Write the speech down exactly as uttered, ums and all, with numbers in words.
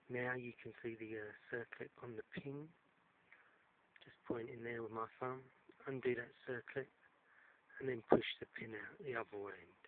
Now you can see the uh, circlip on the pin. Just point in there with my thumb, undo that circlip, and then push the pin out the other end.